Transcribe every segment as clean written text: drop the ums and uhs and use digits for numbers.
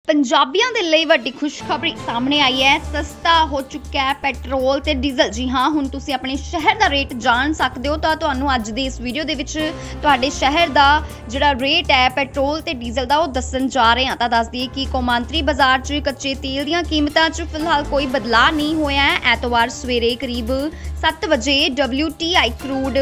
ਪੰਜਾਬੀਆਂ ਦੇ ਲਈ ਵੱਡੀ ਖੁਸ਼ਖਬਰੀ ਸਾਹਮਣੇ ਆਈ ਹੈ। ਸਸਤਾ ਹੋ ਚੁੱਕਾ ਹੈ ਪੈਟਰੋਲ ਤੇ ਡੀਜ਼ਲ। ਜੀ ਹਾਂ, ਹੁਣ ਤੁਸੀਂ ਆਪਣੇ ਸ਼ਹਿਰ ਦਾ ਰੇਟ ਜਾਣ ਸਕਦੇ ਹੋ। ਤਾਂ ਤੁਹਾਨੂੰ ਅੱਜ ਦੀ ਇਸ ਵੀਡੀਓ ਦੇ ਵਿੱਚ ਤੁਹਾਡੇ ਸ਼ਹਿਰ ਦਾ ਜਿਹੜਾ ਰੇਟ ਹੈ ਪੈਟਰੋਲ ਤੇ ਡੀਜ਼ਲ ਦਾ ਉਹ ਦੱਸਣ ਜਾ ਰਹੇ ਹਾਂ। ਤਾਂ ਦੱਸ ਦਈਏ ਕਿ ਕੌਮਾਂਤਰੀ ਬਾਜ਼ਾਰ 'ਚ ਕੱਚੇ ਤੇਲ ਦੀਆਂ ਕੀਮਤਾਂ 'ਚ ਫਿਲਹਾਲ ਕੋਈ ਬਦਲਾਅ ਨਹੀਂ ਹੋਇਆ ਹੈ। ਐਤਵਾਰ ਸਵੇਰੇ ਕਰੀਬ 7 ਵਜੇ WTI ਕਰੂਡ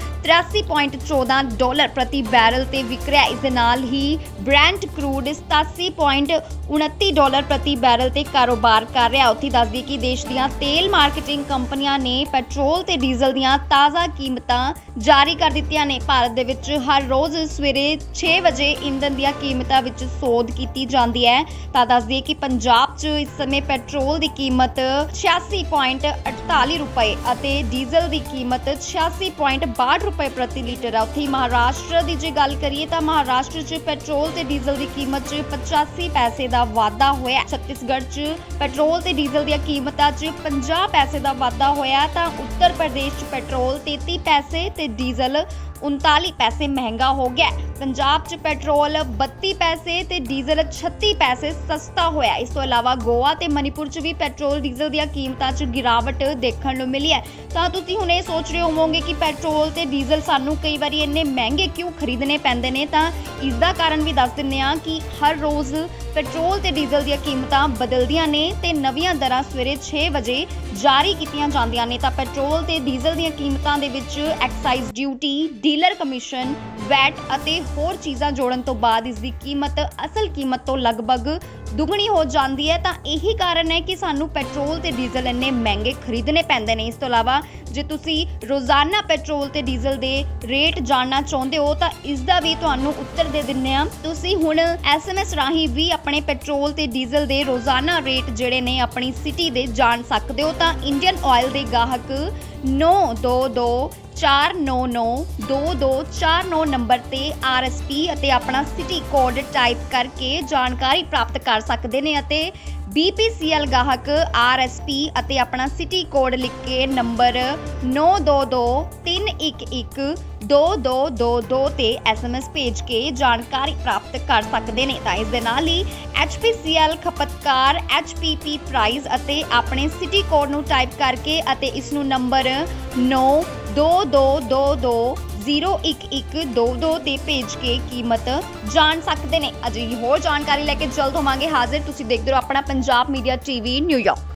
$83.14 प्रति बैरल ते विक रहा है। इस दे नाल ही ब्रेंट क्रूड $87.29 प्रति बैरल ते कारोबार कर रहा है। उत्थे दस दी कि देश दीयां तेल मार्केटिंग कंपनियां ने पेट्रोल ते डीजल दीयां ताज़ा कीमतां जारी कर दित्तियां ने। भारत दे विच हर रोज़ सवेरे 6 वजे ईंधन दीयां कीमतां विच सोध कीती जांदी है। तां दस दी कि पंजाब च इस समय पेट्रोल दी कीमत $86.48 अते डीजल दी कीमत $86.62 प्रति लीटर है। उत्थे महाराष्ट्र की जे गल करिए तो महाराष्ट्र च पेट्रोल ते डीजल की कीमत 85 पैसे का वाधा होया। छत्तीसगढ़ च पेट्रोल ते डीजल दी कीमतां 50 पैसे का वाधा होया। तो उत्तर प्रदेश च पेट्रोल 33 पैसे ते डीजल 39 पैसे महंगा हो गया। पंजाब च पेट्रोल 32 पैसे ते डीजल 36 पैसे सस्ता होया। इस तो इलावा गोवा ते मणिपुर च भी पेट्रोल डीजल दी कीमतां च गिरावट देखण नूं मिली है। तां तुसीं हुण इह सोच रहे होवोगे कि पेट्रोल ते डीजल सानूं कई वारी इन्ने महंगे क्यों खरीदने पैंदे ने। तां इसदा कारण भी दस दिंदे आ कि हर रोज़ पेट्रोल ते डीजल दी कीमतां बदलदियां ने ते नवीं दरां सवेरे 6 वजे जारी कीतियां जांदियां ने। तां पेट्रोल ते डीजल दी कीमतां दे विच excise duty, dealer commission, VAT ਅਤੇ ਹੋਰ ਚੀਜ਼ਾਂ ਜੋੜਨ ਤੋਂ ਬਾਅਦ ਇਸ ਦੀ ਕੀਮਤ ਅਸਲ ਕੀਮਤ ਤੋਂ ਲਗਭਗ ਦੁੱਗਣੀ ਹੋ ਜਾਂਦੀ ਹੈ। ਤਾਂ ਇਹੀ ਕਾਰਨ ਹੈ ਕਿ ਸਾਨੂੰ ਪੈਟਰੋਲ ਤੇ ਡੀਜ਼ਲ ਇੰਨੇ ਮਹਿੰਗੇ ਖਰੀਦਣੇ ਪੈਂਦੇ ਨੇ। ਇਸ ਤੋਂ ਇਲਾਵਾ ਜੇ ਤੁਸੀਂ ਰੋਜ਼ਾਨਾ ਪੈਟਰੋਲ ਤੇ ਡੀਜ਼ਲ ਦੇ ਰੇਟ ਜਾਣਨਾ ਚਾਹੁੰਦੇ ਹੋ ਤਾਂ ਇਸ ਦਾ ਵੀ ਤੁਹਾਨੂੰ ਉੱਤਰ ਦੇ ਦਿੰਨੇ ਆ। ਤੁਸੀਂ ਹੁਣ SMS ਰਾਹੀਂ ਵੀ ਆਪਣੇ ਪੈਟਰੋਲ ਤੇ ਡੀਜ਼ਲ ਦੇ ਰੋਜ਼ਾਨਾ ਰੇਟ ਜਿਹੜੇ ਨੇ ਆਪਣੀ ਸਿਟੀ ਦੇ ਜਾਣ ਸਕਦੇ ਹੋ। ਤਾਂ ਇੰਡੀਅਨ ਆਇਲ ਦੇ ਗਾਹਕ 9224992249 ਨੰਬਰ ਤੇ RSP ਅਤੇ ਆਪਣਾ ਸਿਟੀ ਕੋਡ ਟਾਈਪ ਕਰਕੇ ਜਾਣਕਾਰੀ ਪ੍ਰਾਪਤ ਕਰ ਸਕਦੇ ਨੇ। ਅਤੇ BPCL ਗਾਹਕ RSP ਅਤੇ ਆਪਣਾ ਸਿਟੀ ਕੋਡ ਲਿਖ ਕੇ ਨੰਬਰ 9223112222 ਤੇ SMS ਭੇਜ ਕੇ ਜਾਣਕਾਰੀ ਪ੍ਰਾਪਤ ਕਰ ਸਕਦੇ ਨੇ। ਤਾਂ ਇਸ ਦੇ ਨਾਲ ਹੀ HPCL ਖਪਤਕਾਰ HPP ਪ੍ਰਾਈਸ ਅਤੇ ਆਪਣੇ ਸਿਟੀ ਕੋਡ ਨੂੰ ਟਾਈਪ ਕਰਕੇ ਅਤੇ ਇਸ ਨੂੰ ਨੰਬਰ 9222220122 ਤੇ ਭੇਜ ਕੇ ਕੀਮਤ ਜਾਣ ਸਕਦੇ ਨੇ। ਅਜਿਹੀ ਹੋਰ ਜਾਣਕਾਰੀ ਲੈ ਕੇ ਜਲਦ ਹੋਵਾਂਗੇ ਹਾਜ਼ਰ। ਤੁਸੀਂ ਦੇਖਦੇ ਰਹੋ ਆਪਣਾ ਪੰਜਾਬ ਮੀਡੀਆ TV ਨਿਊਯਾਰਕ।